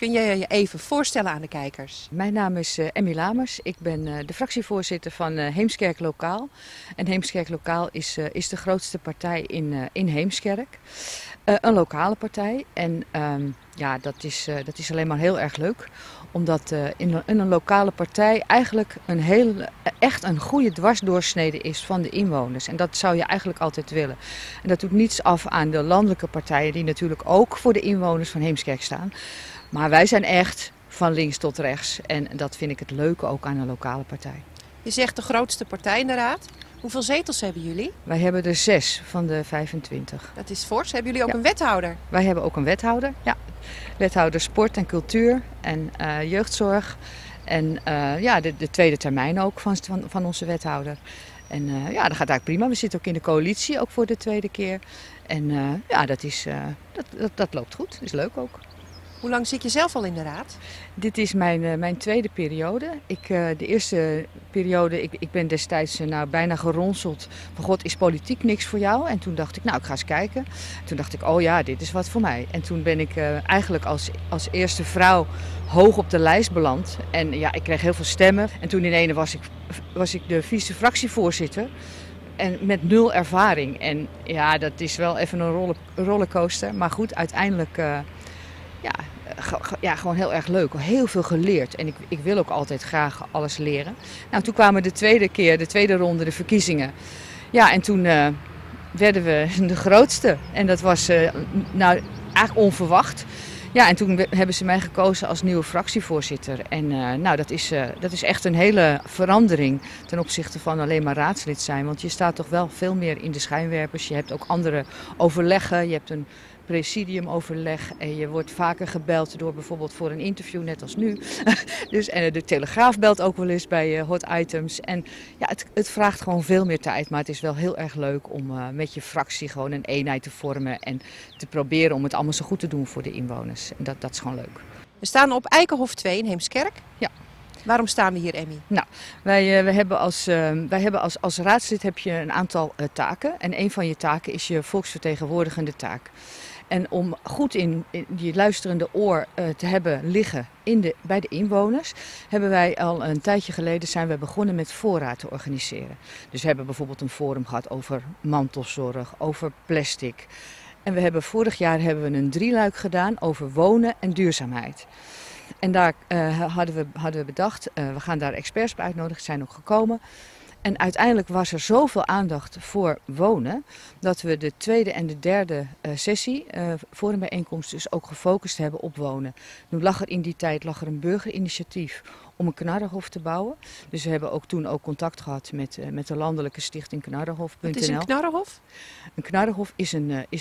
Kun je je even voorstellen aan de kijkers? Mijn naam is Emmy Lamers. Ik ben de fractievoorzitter van Heemskerk Lokaal. En Heemskerk Lokaal is de grootste partij in Heemskerk. Een lokale partij. En ja, dat is alleen maar heel erg leuk. Omdat in een lokale partij eigenlijk echt een goede dwarsdoorsnede is van de inwoners. En dat zou je eigenlijk altijd willen. En dat doet niets af aan de landelijke partijen die natuurlijk ook voor de inwoners van Heemskerk staan. Maar wij zijn echt van links tot rechts. En dat vind ik het leuke ook aan een lokale partij. Je zegt de grootste partij in de raad. Hoeveel zetels hebben jullie? Wij hebben er 6 van de 25. Dat is fors. Hebben jullie ook Ja. een wethouder? Wij hebben ook een wethouder. Ja. Wethouder sport en cultuur en jeugdzorg. En ja, de tweede termijn ook van onze wethouder. En ja, dat gaat eigenlijk prima. We zitten ook in de coalitie, ook voor de tweede keer. En ja, dat loopt goed. Dat is leuk ook. Hoe lang zit je zelf al in de raad? Dit is mijn tweede periode. De eerste periode, ik ben destijds bijna geronseld van God, is politiek niks voor jou? En toen dacht ik, nou, ik ga eens kijken. Toen dacht ik, oh ja, dit is wat voor mij. En toen ben ik eigenlijk als eerste vrouw hoog op de lijst beland. En ja, ik kreeg heel veel stemmen. En toen in ene was ik de vice-fractievoorzitter. En met 0 ervaring. En ja, dat is wel even een rollercoaster. Maar goed, uiteindelijk... Ja, gewoon heel erg leuk. Heel veel geleerd. En ik wil ook altijd graag alles leren. Nou, toen kwamen de tweede ronde, de verkiezingen. Ja, en toen werden we de grootste. En dat was eigenlijk onverwacht. Ja, en toen hebben ze mij gekozen als nieuwe fractievoorzitter. En nou, dat is echt een hele verandering ten opzichte van alleen maar raadslid zijn. Want je staat toch wel veel meer in de schijnwerpers. Je hebt ook andere overleggen. Je hebt een presidiumoverleg en je wordt vaker gebeld door bijvoorbeeld voor een interview, net als nu. Dus, en de Telegraaf belt ook wel eens bij hot items. En ja, het vraagt gewoon veel meer tijd, maar het is wel heel erg leuk om met je fractie gewoon een eenheid te vormen en te proberen om het allemaal zo goed te doen voor de inwoners. En dat is gewoon leuk. We staan op Eikenhof 2 in Heemskerk. Ja. Waarom staan we hier, Emmy? Nou, wij hebben als raadslid heb je een aantal taken. En een van je taken is je volksvertegenwoordigende taak. En om goed in die luisterende oor te hebben liggen bij de inwoners, hebben wij al een tijdje geleden zijn we begonnen met voorraad te organiseren. Dus we hebben bijvoorbeeld een forum gehad over mantelzorg, over plastic. En vorig jaar hebben we een 3-luik gedaan over wonen en duurzaamheid. En daar hadden we bedacht, we gaan daar experts bij uitnodigen, zijn ook gekomen. En uiteindelijk was er zoveel aandacht voor wonen, dat we de tweede en de derde sessie voor een bijeenkomst dus ook gefocust hebben op wonen. Nu lag er in die tijd een burgerinitiatief om een knarrenhof te bouwen. Dus we hebben ook toen contact gehad met de landelijke stichting knarrenhof.nl. Wat is een knarrenhof? Een knarrenhof is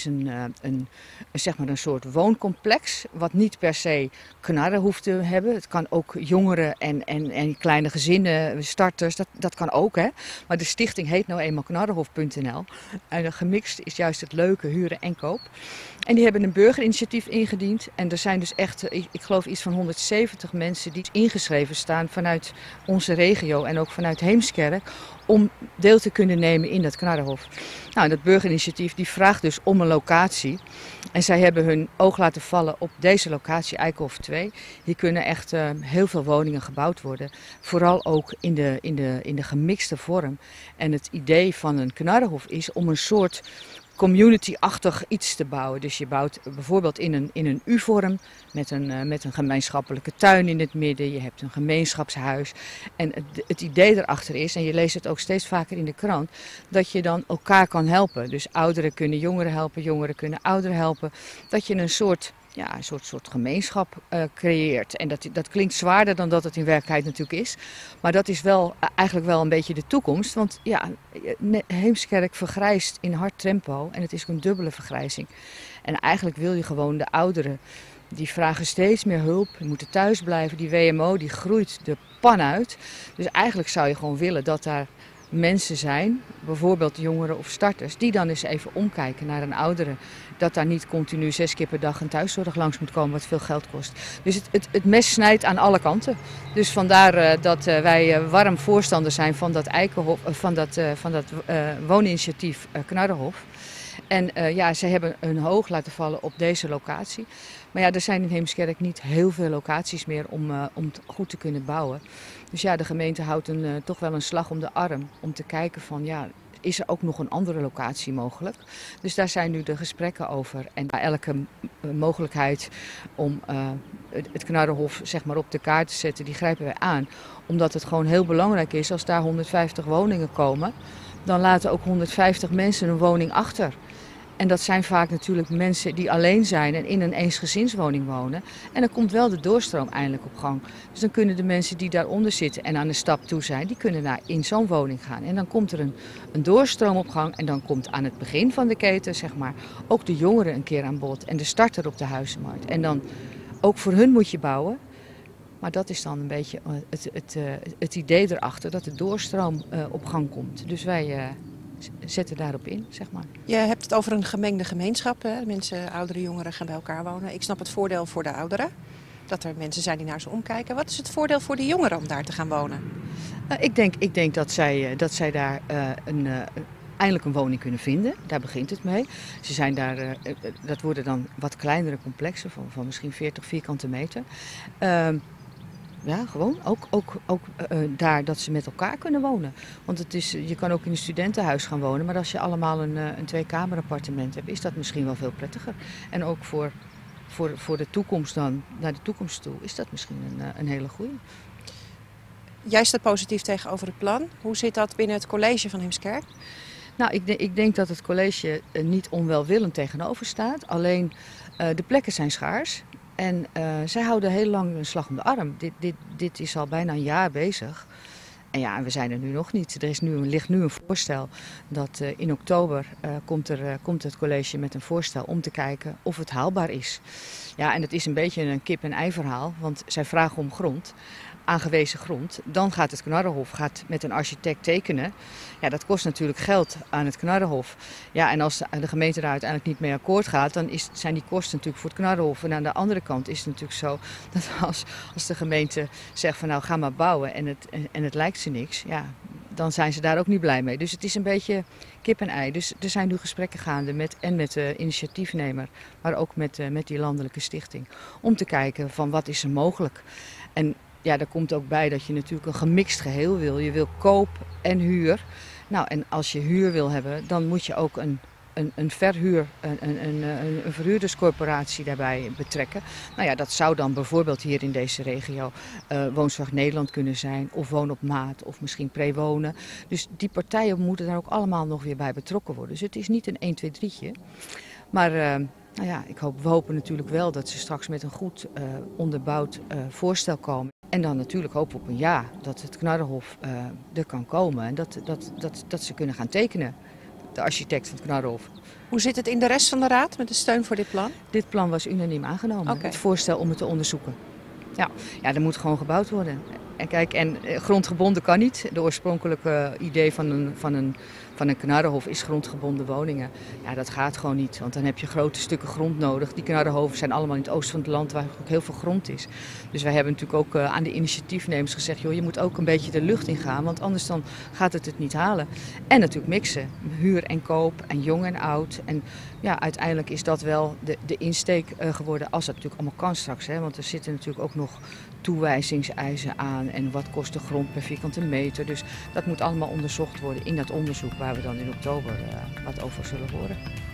zeg maar een soort wooncomplex, wat niet per se knarren hoeft te hebben. Het kan ook jongeren en kleine gezinnen, starters, dat kan ook, hè. Maar de stichting heet nou eenmaal knarrenhof.nl. En gemixt is juist het leuke huren en koop. En die hebben een burgerinitiatief ingediend. En er zijn dus echt, ik geloof iets van 170 mensen die ingeschreven staan vanuit onze regio en ook vanuit Heemskerk om deel te kunnen nemen in dat knarrenhof. Nou, dat burgerinitiatief die vraagt dus om een locatie. En zij hebben hun oog laten vallen op deze locatie, Eikenhof 2. Hier kunnen echt heel veel woningen gebouwd worden. Vooral ook in de gemixte vorm. En het idee van een knarrenhof is om een soort community-achtig iets te bouwen. Dus je bouwt bijvoorbeeld in een U-vorm met een gemeenschappelijke tuin in het midden. Je hebt een gemeenschapshuis. En het idee erachter is, en je leest het ook steeds vaker in de krant, dat je dan elkaar kan helpen. Dus ouderen kunnen jongeren helpen, jongeren kunnen ouderen helpen. Dat je een soort gemeenschap creëert. En dat klinkt zwaarder dan dat het in werkelijkheid natuurlijk is. Maar dat is eigenlijk wel een beetje de toekomst. Want ja, Heemskerk vergrijst in hard tempo. En het is een dubbele vergrijzing. En eigenlijk wil je gewoon de ouderen, die vragen steeds meer hulp. Die moeten thuis blijven. Die WMO die groeit de pan uit. Dus eigenlijk zou je gewoon willen dat daar mensen zijn, bijvoorbeeld jongeren of starters, die dan eens even omkijken naar een oudere. Dat daar niet continu 6 keer per dag een thuiszorg langs moet komen wat veel geld kost. Dus het mes snijdt aan alle kanten. Dus vandaar dat wij warm voorstander zijn van dat Eikenhof, van dat wooninitiatief Knarrenhof. En ja, ze hebben een hoog laten vallen op deze locatie. Maar ja, er zijn in Heemskerk niet heel veel locaties meer om goed te kunnen bouwen. Dus ja, de gemeente houdt toch wel een slag om de arm om te kijken van ja, is er ook nog een andere locatie mogelijk? Dus daar zijn nu de gesprekken over. En elke mogelijkheid om het Knarrenhof zeg maar, op de kaart te zetten, die grijpen wij aan. Omdat het gewoon heel belangrijk is als daar 150 woningen komen, dan laten ook 150 mensen een woning achter. En dat zijn vaak natuurlijk mensen die alleen zijn en in een eensgezinswoning wonen. En dan komt wel de doorstroom eindelijk op gang. Dus dan kunnen de mensen die daaronder zitten en aan de stap toe zijn, die kunnen in zo'n woning gaan. En dan komt er een doorstroom op gang en dan komt aan het begin van de keten zeg maar, ook de jongeren een keer aan bod en de starter op de huizenmarkt. En dan ook voor hun moet je bouwen. Maar dat is dan een beetje het idee erachter dat de doorstroom op gang komt. Dus wij zetten daarop in, zeg maar. Je hebt het over een gemengde gemeenschap. Hè? Mensen, ouderen, jongeren gaan bij elkaar wonen. Ik snap het voordeel voor de ouderen. Dat er mensen zijn die naar ze omkijken. Wat is het voordeel voor de jongeren om daar te gaan wonen? Ik denk dat zij daar eindelijk een woning kunnen vinden. Daar begint het mee. Ze zijn daar, dat worden dan wat kleinere complexen van misschien 40 vierkante meter. Ja, gewoon. Ook daar dat ze met elkaar kunnen wonen. Want je kan ook in een studentenhuis gaan wonen. Maar als je allemaal een tweekamerappartement hebt, is dat misschien wel veel prettiger. En ook voor de toekomst dan, naar de toekomst toe, is dat misschien een hele goeie. Jij staat positief tegenover het plan. Hoe zit dat binnen het college van Heemskerk? Nou, ik denk dat het college niet onwelwillend tegenover staat. Alleen de plekken zijn schaars. En zij houden heel lang een slag om de arm. Dit is al bijna een jaar bezig. En ja, we zijn er nu nog niet. Ligt nu een voorstel dat in oktober komt het college met een voorstel om te kijken of het haalbaar is. Ja, en het is een beetje een kip-en-ei verhaal, want zij vragen om grond. Aangewezen grond. Dan gaat het Knarrenhof met een architect tekenen. Ja, dat kost natuurlijk geld aan het Knarrenhof. Ja, en als de gemeente daar uiteindelijk niet mee akkoord gaat, dan zijn die kosten natuurlijk voor het Knarrenhof. En aan de andere kant is het natuurlijk zo dat als de gemeente zegt van nou ga maar bouwen en het lijkt ze niks, ja, dan zijn ze daar ook niet blij mee. Dus het is een beetje kip en ei. Dus er zijn nu gesprekken gaande met de initiatiefnemer, maar ook met die landelijke stichting. Om te kijken van wat is er mogelijk. En ja, daar komt ook bij dat je natuurlijk een gemixt geheel wil. Je wil koop en huur. Nou, en als je huur wil hebben, dan moet je ook een verhuurderscorporatie daarbij betrekken. Nou ja, dat zou dan bijvoorbeeld hier in deze regio Woonzorg Nederland kunnen zijn, of Woon op Maat, of misschien Prewonen. Dus die partijen moeten daar ook allemaal nog weer bij betrokken worden. Dus het is niet een 1, 2, 3'tje. Maar nou ja, we hopen natuurlijk wel dat ze straks met een goed onderbouwd voorstel komen. En dan natuurlijk hopen we op een ja dat het Knarrenhof er kan komen en dat ze kunnen gaan tekenen, de architect van het Knarrenhof. Hoe zit het in de rest van de raad met de steun voor dit plan? Dit plan was unaniem aangenomen, Het voorstel om het te onderzoeken. Ja, er moet gewoon gebouwd worden. En kijk, grondgebonden kan niet. De oorspronkelijke idee van een Knarrenhof is grondgebonden woningen. Ja, dat gaat gewoon niet, want dan heb je grote stukken grond nodig. Die Knarrenhoven zijn allemaal in het oosten van het land waar ook heel veel grond is. Dus wij hebben natuurlijk ook aan de initiatiefnemers gezegd, joh, je moet ook een beetje de lucht ingaan, want anders dan gaat het niet halen. En natuurlijk mixen, huur en koop en jong en oud. En ja, uiteindelijk is dat wel de insteek geworden, als het natuurlijk allemaal kan straks. Hè? Want er zitten natuurlijk ook nog toewijzingseisen aan en wat kost de grond per vierkante meter. Dus dat moet allemaal onderzocht worden in dat onderzoek waar we dan in oktober wat over zullen horen.